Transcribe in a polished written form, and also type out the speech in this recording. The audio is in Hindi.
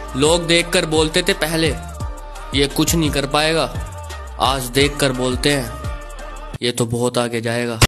लोग देखकर बोलते थे पहले ये कुछ नहीं कर पाएगा, आज देखकर बोलते हैं ये तो बहुत आगे जाएगा।